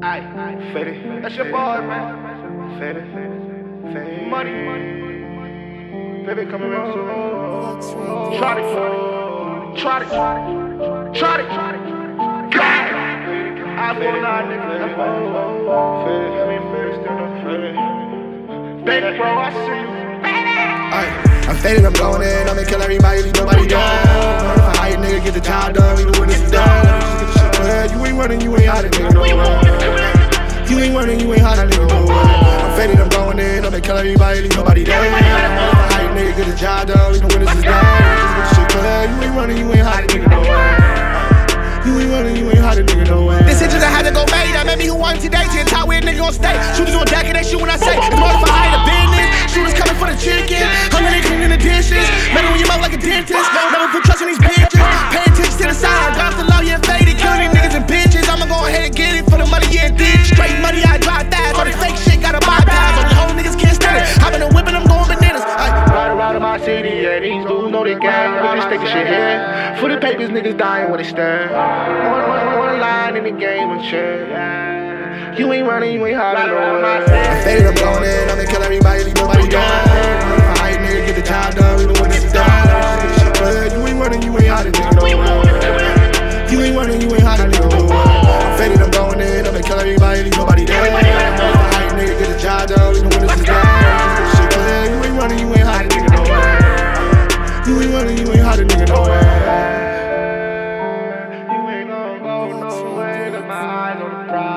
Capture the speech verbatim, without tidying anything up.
Aye, Fetty. That's your boy, man. Fetty. Fetty. Money. Baby, come around. Try it. Try it. Try it. I feel like nigga. Fetty. I mean, Fetty still no Fetty. Baby, bro, I see you. Aye, I'm faded, I'm going in, I'ma kill everybody, leave nobody down. If a hype nigga get the job done, we the winners down. Get the shit clear, you ain't running, you ain't hot, nigga, no way. You ain't running, you ain't hot, nigga, no way. I'm faded, I'm going in, I'ma kill everybody, leave nobody down. If a hype nigga get the job done, we the winners down. Get the shit clear, you ain't running, you ain't hot, nigga, no way. You ain't running, you ain't hot, nigga, no way. This bitches I had to go made, that made me who won today. Ten top weird nigga on stage, shooters on deck and they shoot when I say. It's more if I hide a business, shooters coming for the chicken. Hungry and cleaning the dishes, metal when you mouth like a dentist. Never put trust in these bitches, pay attention to the side. Got the law, yeah, faded, killing these niggas and bitches. I'ma go ahead and get it for the money, yeah, dig. Straight money, I drive fast, all this fake shit gotta bypass. All these whole niggas can't stand it, I've been a whipping, I'm going bananas. Ride around in my city, yeah, these dudes know they gang. We just take the shit here. For the papers, niggas dying when they stand. One, one, one line in the game of chance. You ain't running, you ain't hiding nowhere. I'm faded, I'm going in, I'ma kill everybody, leave nobody down. If a hype nigga get the job done, we the winners down. Get the shit clear, you ain't running, you ain't hiding, nigga, no way. You ain't running, you ain't hiding, nigga, no way. I'm faded, I'm going in, I'ma kill everybody, leave nobody down. If a hype nigga get the job done, we the winners down. Get the shit clear, you ain't running, you ain't hiding, nigga, no way. You ain't running, you ain't hiding, nigga, no way. You ain't gonna go no way, 'cause my eyes on the prize.